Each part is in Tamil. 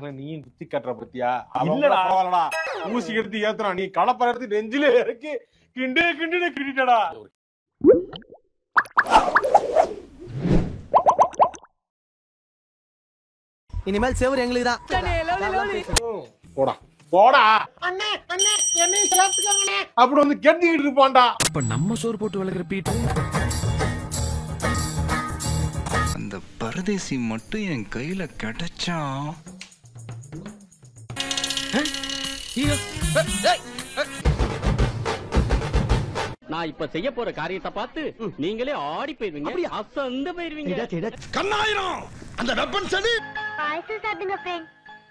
நீயும் குத்தி கட்டுற பத்தியா? இல்லடா ஊசி எடுத்து ஏத்துறான், நீ களப்பற எடுத்து நெஞ்சிலே இறக்கி கிண்டு கிண்டு கிண்டிட்டடா. இனிமேல் சேவர் எங்களுக்கு தான். போடா போடா அண்ணே அண்ணே என்னை சேர்த்துக்கங்கண்ணே அப்படி வந்து கெட்டிக்கிட்டு இருப்பான்டா. இப்ப நம்ம சோறு போட்டு வளர்க்குற பீட்டு அந்த பரதேசி மட்டும் என் கையில கிடைச்சா நான் இப்ப செய்ய போற காரியத்தை பார்த்து நீங்களே ஆடி போயிருவீங்க, அசந்து போயிருவீங்க. கண்ணாயிரம் அந்த வெப்பன் சனி பாயசம் சாப்பிடுங்க ஃப்ரெண்ட்.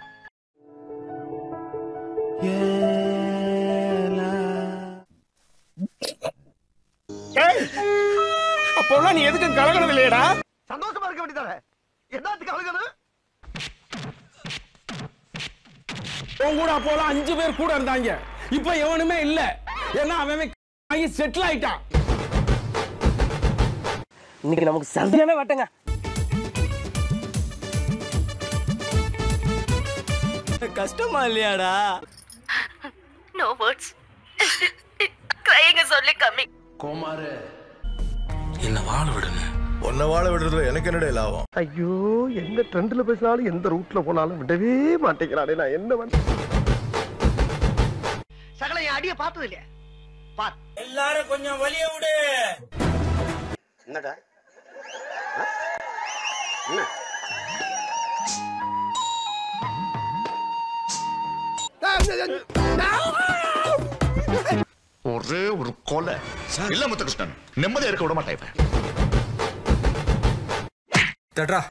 அப்போலாம் நீ எதுக்கு கலகனது இல்லையடா? சந்தோஷமா இருக்க வேண்டியதானே, என்னத்துக்கு அழுகணும்? உன் கூட அப்போலாம் 5 பேர் கூட இருந்தாங்க, இப்ப எவனுமே இல்ல. ஏன்னா அவன் செட்டில் ஆயிட்டான். இன்னைக்கு நமக்கு சரியான வட்டங்க. கஷ்டமா இல்லையாடா? No words. Crying is only coming. கோமாரு என்ன வாழ விடுங்க. உன்னை வாழ விடுறதுல எனக்கு என்னடா லாபம்? ஐயோ, எந்த ட்ரெண்ட்ல பேசினாலும் எந்த ரூட்ல போனாலும் விடவே மாட்டேங்கிறானே, நான் என்ன பண்ண? சகல என் அடிய பார்த்தது இல்லையா? பார் எல்லாரும் கொஞ்சம் வலிய விடு. என்னடா ஒரே ஒரு கொலை இல்ல முத்துகிருஷ்ணன், நிம்மதியா இருக்க விட மாட்டேன். தட்ரா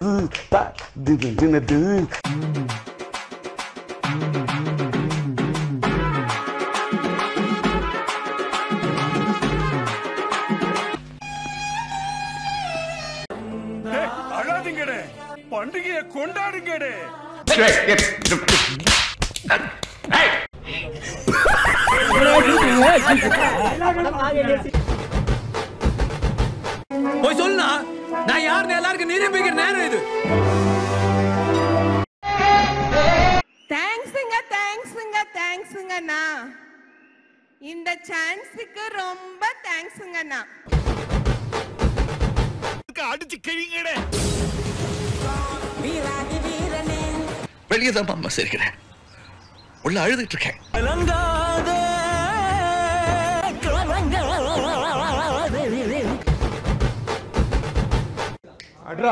அழாதீங்கடே, பண்டிகையை கொண்டாடுங்கடே. போய் சொல்லுனா, நான் யாருன்னு எல்லாருக்கும் நிரூபிக்கிற நேரம் இது. தேங்க்ஸுங்கண்ணா, இந்த சான்ஸுக்கு ரொம்ப தேங்க்ஸுங்கண்ணா. அடிச்சு கிழிங்கடே. வெளியே தான் அம்மா சிரிக்கிறேன், உள்ள அழுதுட்டு இருக்கேன். அட்ரா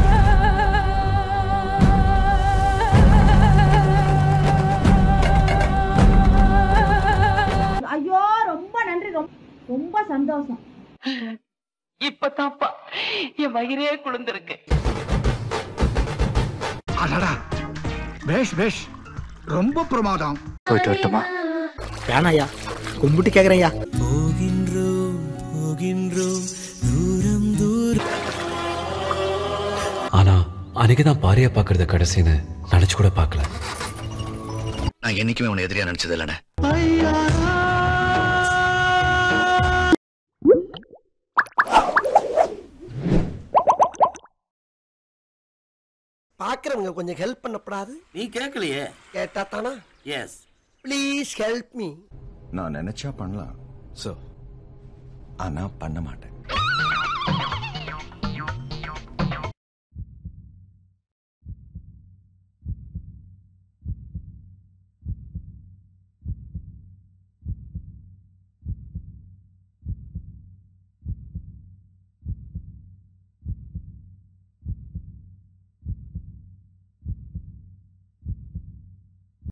ஐயோ ரொம்ப நன்றி, ரொம்ப சந்தோஷம். இப்பதான்ப்பா என் வயிறே குளிர்ந்திருக்கு. அடடா பேஷ் பேஷ், ரொம்ப பிரமாதம். போயிட்டு வரட்டுமா? வேணாயா, கும்பிட்டு கேக்குறேயா. ஆனா அன்னைக்குதான் பாரியா பாக்குறத கடைசின்னு நினைச்சு கூட பாக்கல. நான் என்னைக்குமே உன்னை எதிரியா நினைச்சது இல்லைண்ணே. பாக்குறவங்க கொஞ்சம் ஹெல்ப் பண்ணப்படாது? நீ கேட்கலையே. கேட்டா தானா? Yes please help me. நான் நினைச்சா பண்ணலாம், ஆனா பண்ண மாட்டேன்.